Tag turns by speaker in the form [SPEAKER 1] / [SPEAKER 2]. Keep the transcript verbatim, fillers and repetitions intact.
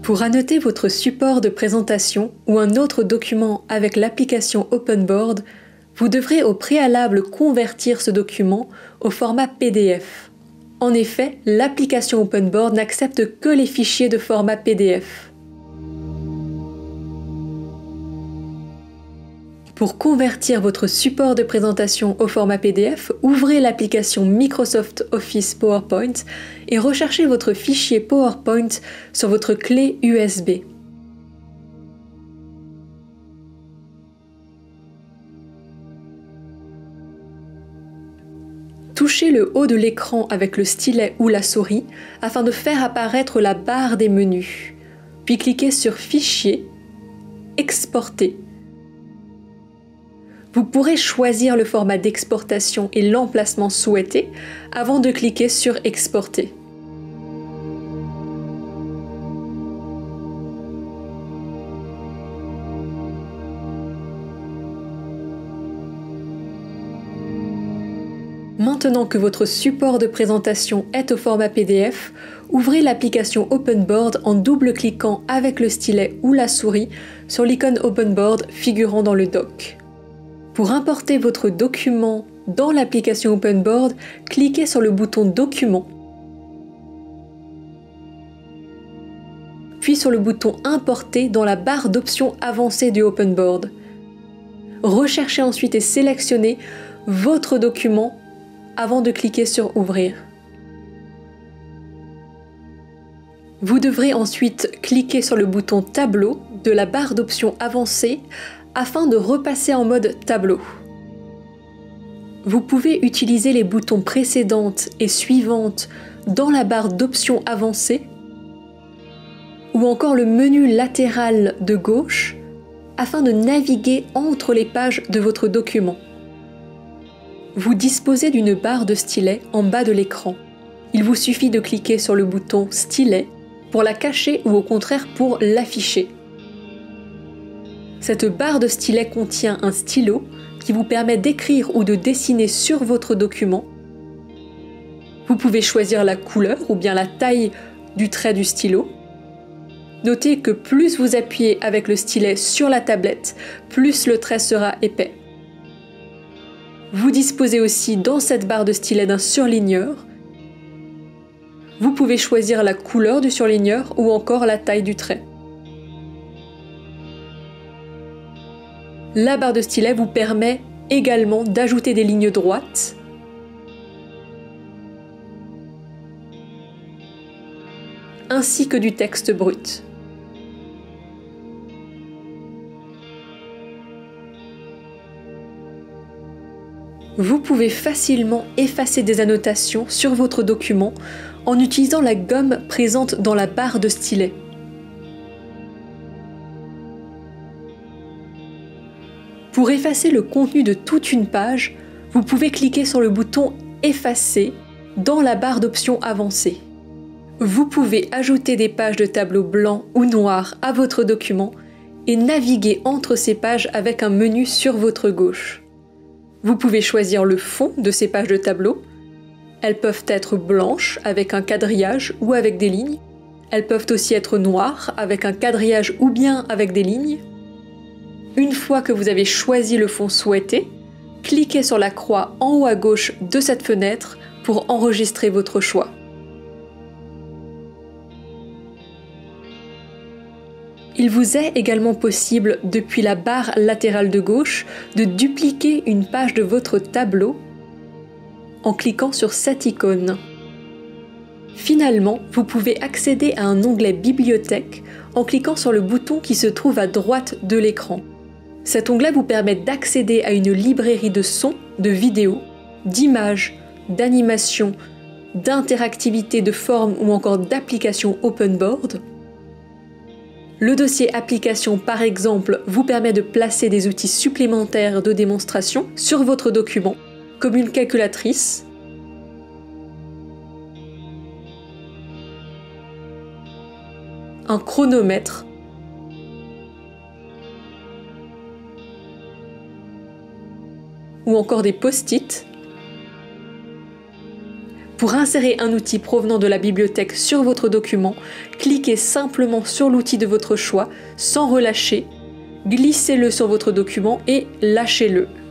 [SPEAKER 1] Pour annoter votre support de présentation ou un autre document avec l'application OpenBoard, vous devrez au préalable convertir ce document au format P D F. En effet, l'application OpenBoard n'accepte que les fichiers de format P D F. Pour convertir votre support de présentation au format P D F, ouvrez l'application Microsoft Office PowerPoint et recherchez votre fichier PowerPoint sur votre clé U S B. Touchez le haut de l'écran avec le stylet ou la souris afin de faire apparaître la barre des menus, puis cliquez sur Fichier, Exporter. Vous pourrez choisir le format d'exportation et l'emplacement souhaité avant de cliquer sur Exporter. Maintenant que votre support de présentation est au format P D F, ouvrez l'application OpenBoard en double-cliquant avec le stylet ou la souris sur l'icône OpenBoard figurant dans le doc. Pour importer votre document dans l'application OpenBoard, cliquez sur le bouton Documents, puis sur le bouton Importer dans la barre d'options avancée du OpenBoard. Recherchez ensuite et sélectionnez votre document avant de cliquer sur Ouvrir. Vous devrez ensuite cliquer sur le bouton Tableau de la barre d'options avancée afin de repasser en mode tableau. Vous pouvez utiliser les boutons précédentes et suivantes dans la barre d'options avancée ou encore le menu latéral de gauche afin de naviguer entre les pages de votre document. Vous disposez d'une barre de stylet en bas de l'écran. Il vous suffit de cliquer sur le bouton Stylet pour la cacher ou au contraire pour l'afficher. Cette barre de stylet contient un stylo qui vous permet d'écrire ou de dessiner sur votre document. Vous pouvez choisir la couleur ou bien la taille du trait du stylo. Notez que plus vous appuyez avec le stylet sur la tablette, plus le trait sera épais. Vous disposez aussi dans cette barre de stylet d'un surligneur. Vous pouvez choisir la couleur du surligneur ou encore la taille du trait. La barre de stylet vous permet également d'ajouter des lignes droites, ainsi que du texte brut. Vous pouvez facilement effacer des annotations sur votre document en utilisant la gomme présente dans la barre de stylet. Pour effacer le contenu de toute une page, vous pouvez cliquer sur le bouton « Effacer » dans la barre d'options avancée. Vous pouvez ajouter des pages de tableau blanc ou noir à votre document et naviguer entre ces pages avec un menu sur votre gauche. Vous pouvez choisir le fond de ces pages de tableau. Elles peuvent être blanches avec un quadrillage ou avec des lignes. Elles peuvent aussi être noires avec un quadrillage ou bien avec des lignes. Une fois que vous avez choisi le fond souhaité, cliquez sur la croix en haut à gauche de cette fenêtre pour enregistrer votre choix. Il vous est également possible, depuis la barre latérale de gauche, de dupliquer une page de votre tableau en cliquant sur cette icône. Finalement, vous pouvez accéder à un onglet Bibliothèque en cliquant sur le bouton qui se trouve à droite de l'écran. Cet onglet vous permet d'accéder à une librairie de sons, de vidéos, d'images, d'animations, d'interactivité de formes ou encore d'applications OpenBoard. Le dossier Applications, par exemple, vous permet de placer des outils supplémentaires de démonstration sur votre document, comme une calculatrice, un chronomètre, ou encore des post-it. Pour insérer un outil provenant de la bibliothèque sur votre document, cliquez simplement sur l'outil de votre choix sans relâcher, glissez-le sur votre document et lâchez-le.